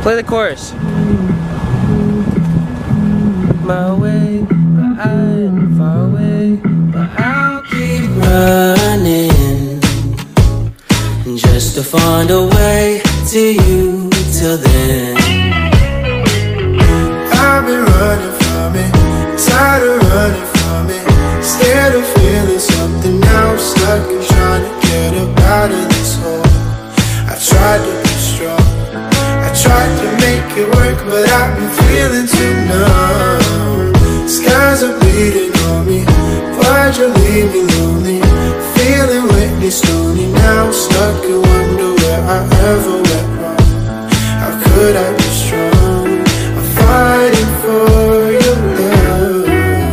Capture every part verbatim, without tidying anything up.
Play the chorus. My way, but I'm far away, but I'll keep running just to find a way to you till then. I've been running from it, tired of running from it, scared of feeling something now, stuck and trying to get up out of this hole. I tried to be strong, I tried to make it work, but I've been feeling too numb. Skies are bleeding on me, why'd you leave me lonely? Feeling witness slowly now, stuck and wonder where I ever went wrong. How could I be strong? I'm fighting for your love.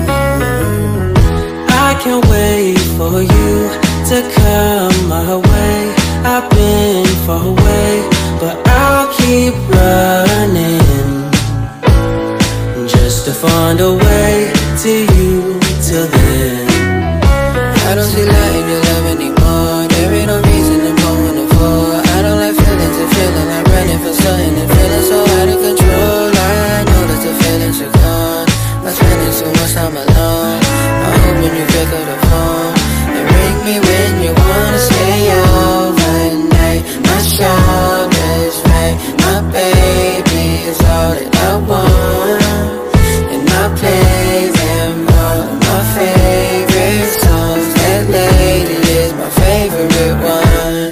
I can't wait for you to come my way. I've been far away, but I'll keep running just to find a way to you till then. I don't see light in your love anymore. There ain't no reason to go on the floor. I don't like feelings and feeling like running for something and feeling so out of control. I know that the feelings are gone by spending so much time alone. I hope when you pick up the phone and ring me when you wanna stay overnight. My shoulders right, my baby is all that I want, and I play them all my favorite songs. That lady is my favorite one.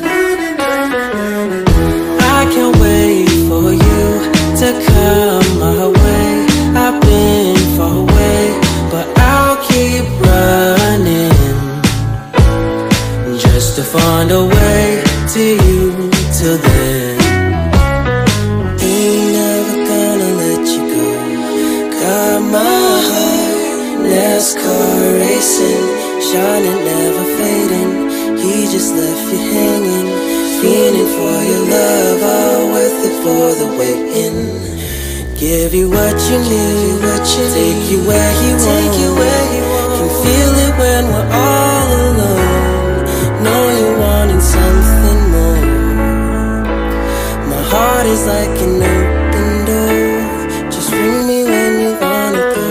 I can't wait for you to come my way. I've been far away, but I'll keep running just to find a way to you till then. Ain't never gonna let you go. Got my heart NASCAR racing, shining, never fading. He just left you hanging, feeling for your love, all worth it for the waiting. Give you what you need, what you take you where he take you where he wants. Can feel it when we're all alone. Know you're wanting something more. My heart is like an open door. Just ring me when you wanna go.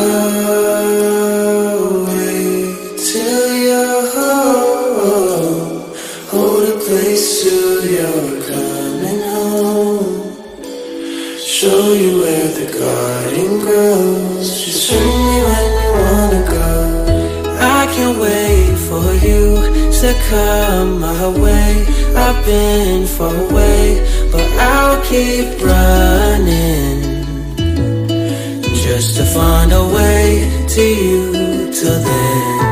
Oh, wait till you're home. Hold a place till you're coming home. Show you where the garden grows. Just ring me when you wanna go. I can't wait for you to come my way. I've been far away, but I'll keep running just to find a way to you till then.